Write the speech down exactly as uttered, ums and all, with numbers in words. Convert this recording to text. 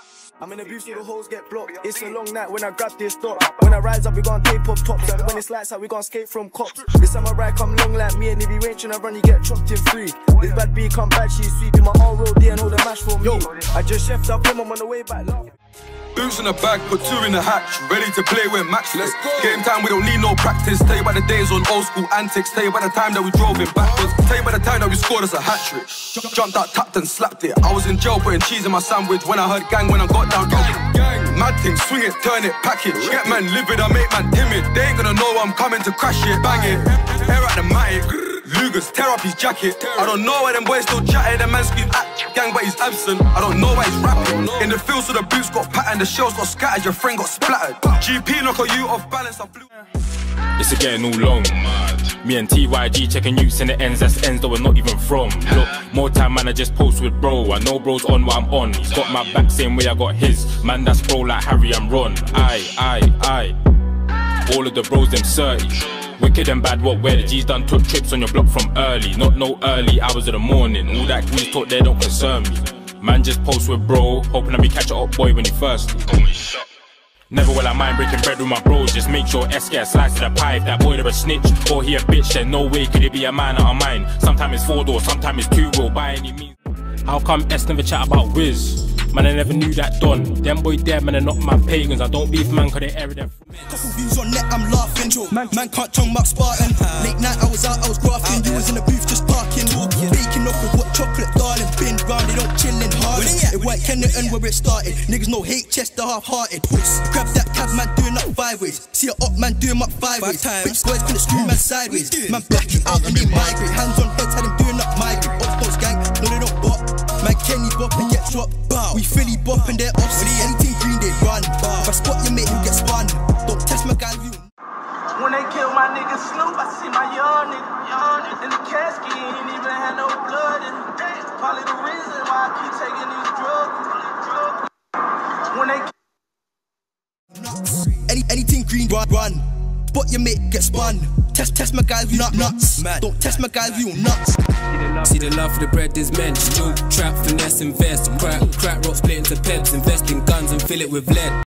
I'm in the booth so the hoes get blocked. It's a long night when I grab this dot. When I rise up, we gon' tape off tops. And when it's lights out, we gon' skate from cops. This time I ride come long like me. And if you ain't tryna run, you get chopped in three. This bad B come back, she's sweeping my own road there and hold the mash for me. Yo, I just chefed up him, I'm on the way back. Love. Boots in the bag, put two in the hatch. Ready to play with match. Let's go. Game time, we don't need no practice. Tell you about the days on old school antics. Tell you about the time that we drove it backwards. Tell you about the time that we scored us a hat trick. Jumped out, tapped and slapped it. I was in jail putting cheese in my sandwich. When I heard gang, when I got down, gang, gang. Mad thing, swing it, turn it, package. Get man livid, I make man timid. They ain't gonna know I'm coming to crash it, bang it. Air at the mic. Lugas, tear up his jacket. I don't know why them boys still chatting. The man scream at gang, but he's absent. I don't know why he's rapping. In the field, so the boots got patterned, the shells got scattered, your friend got splattered. G P knock you off balance, I flew. It's a getting all long. Me and T Y G checking youths in the ends, that's ends that we're not even from. Look, more time man, I just post with bro. I know bro's on what I'm on. He's got my back same way I got his. Man, that's bro like Harry and Ron. Aye, aye, aye. All of the bros, them thirty. Wicked and bad, what where the G's done took trips on your block from early. Not no early hours of the morning. All that grease talk there don't concern me. Man just post with bro, hoping that me catch a up boy when he first. Never will I mind breaking bread with my bros. Just make sure S get a slice of the pie. If that boy they're a snitch or he a bitch, then no way could it be a man out of mine. Sometimes it's four door, sometimes it's two wheel by any means. How come S never chat about Wiz? Man, I never knew that done. Them boy dead, man, they're not my pagans. I don't beef man, cause they air them. Couple views on net, I'm laughing. Man, man can't tongue about Spartan. Late night, I was out, I was grafting. You was in the booth just parking. Baking off with what chocolate, darling. Been round, they don't chillin' hard. It white Kennington where it started. Niggas no hate, chest the half-hearted. Grab that cab, man, doing up five ways. See a up, man, doing up five ways. Bitch boys couldn't screw man sideways. Man, black it out and they migrate. Hands on heads, had them doing up migrate. Opps gang, no they don't bop. Man, Kenny bop and get dropped. We Philly bop and they're off. Anything green, they run. If I spot your mate, you get spun. Don't test my guy, you. When they kill my nigga Snoop, I see my young nigga, young nigga. In the casket, he ain't even had no blood in it. Probably the reason why I keep taking these drugs. When they Any, anything green, run, run. Spot your mate, get spun. Test, test my guys, you not nuts. Man. Don't test my guys, you nuts. See the love for the bread is meant. New trap, finesse, invest. Crack, crack rocks, split into pebs. Invest in guns and fill it with lead.